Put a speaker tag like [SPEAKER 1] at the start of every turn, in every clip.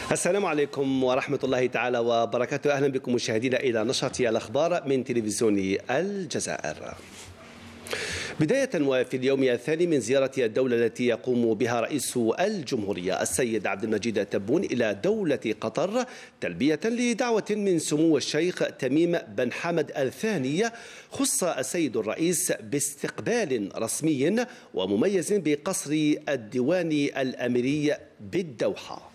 [SPEAKER 1] السلام عليكم ورحمة الله تعالى وبركاته. أهلا بكم مشاهدينا إلى نشرة الأخبار من تلفزيون الجزائر. بداية وفي اليوم الثاني من زيارة الدولة التي يقوم بها رئيس الجمهورية السيد عبد المجيد تبون إلى دولة قطر تلبية لدعوة من سمو الشيخ تميم بن حمد الثاني، خص السيد الرئيس باستقبال رسمي ومميز بقصر الديوان الأميري بالدوحة.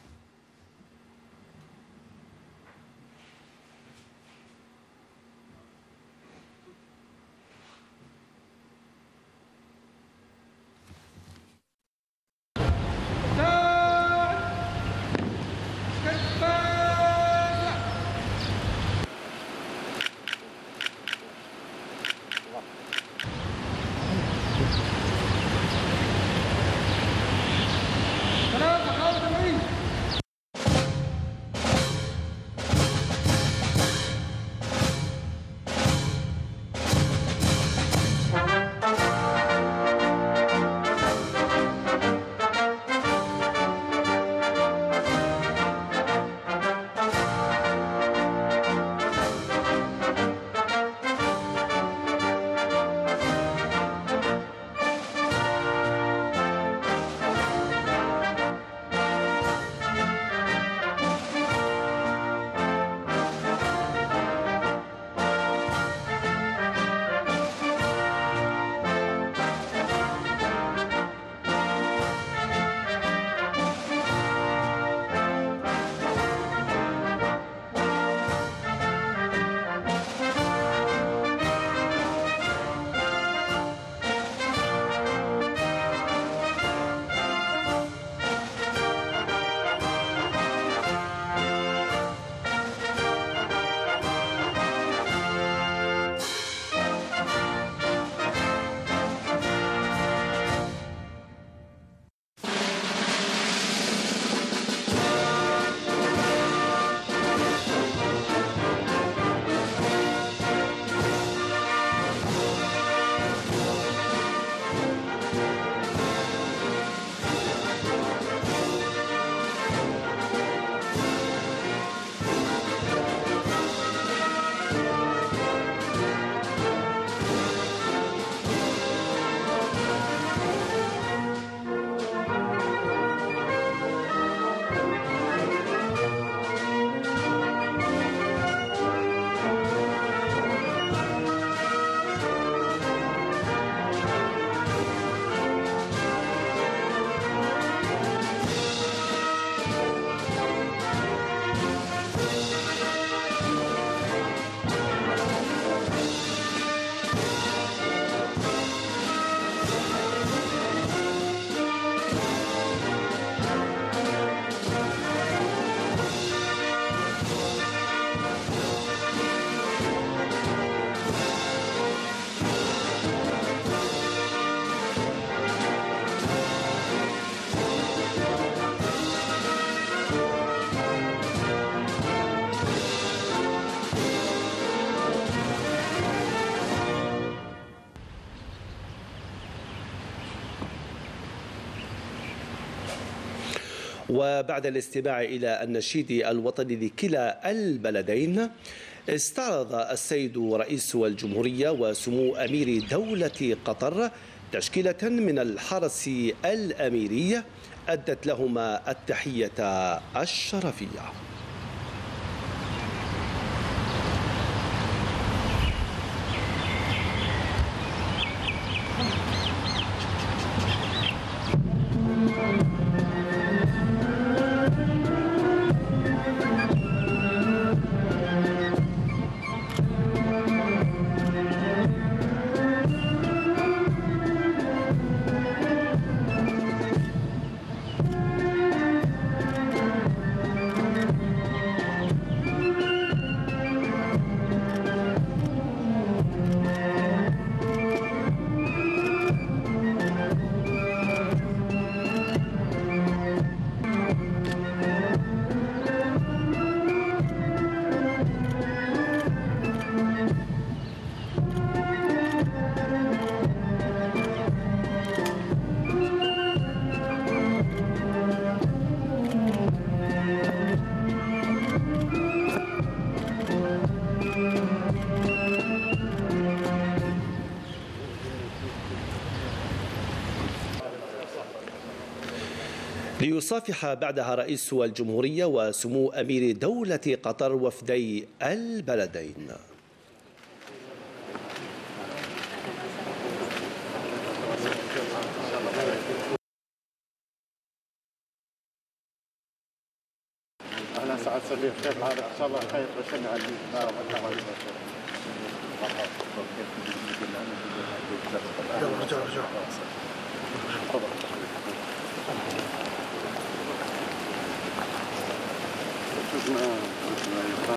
[SPEAKER 1] وبعد الاستماع إلى النشيد الوطني لكلا البلدين، استعرض السيد رئيس الجمهورية وسمو أمير دولة قطر تشكيلة من الحرس الأميري أدت لهما التحية الشرفية. ليصافح بعدها رئيس الجمهورية وسمو أمير دولة قطر وفدي البلدين.
[SPEAKER 2] أهلا سعد صديق، كيف حالك؟ إن شاء الله خير. بشرنا على رجع